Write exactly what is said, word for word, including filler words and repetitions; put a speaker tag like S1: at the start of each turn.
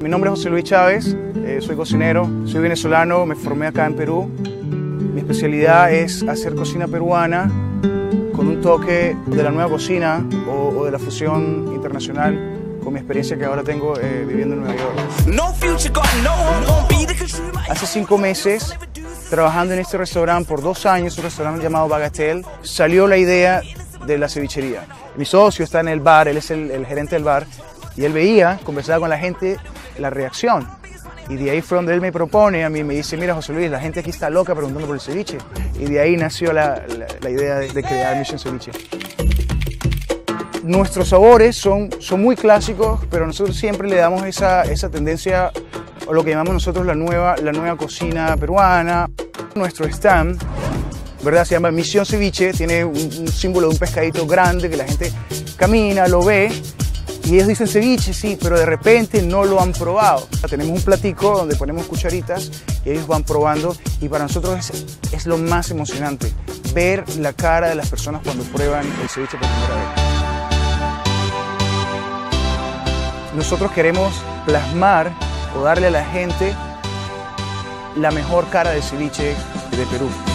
S1: Mi nombre es José Luis Chávez, eh, soy cocinero, soy venezolano, me formé acá en Perú. Mi especialidad es hacer cocina peruana con un toque de la nueva cocina o, o de la fusión internacional con mi experiencia que ahora tengo eh, viviendo en Nueva York. Hace cinco meses, trabajando en este restaurante por dos años, un restaurante llamado Bagatelle, salió la idea de la cevichería. Mi socio está en el bar, él es el, el gerente del bar, y él veía, conversaba con la gente, la reacción. Y de ahí fue donde él me propone, a mí me dice, mira José Luis, la gente aquí está loca preguntando por el ceviche. Y de ahí nació la, la, la idea de, de crear Mission Ceviche. Nuestros sabores son, son muy clásicos, pero nosotros siempre le damos esa, esa tendencia, o lo que llamamos nosotros la nueva, la nueva cocina peruana. Nuestro stand, ¿verdad? Se llama Mission Ceviche, tiene un, un símbolo de un pescadito grande que la gente camina, lo ve. Y ellos dicen ceviche, sí, pero de repente no lo han probado. Tenemos un platico donde ponemos cucharitas y ellos van probando y para nosotros es, es lo más emocionante, ver la cara de las personas cuando prueban el ceviche por primera vez. Nosotros queremos plasmar o darle a la gente la mejor cara de ceviche de Perú.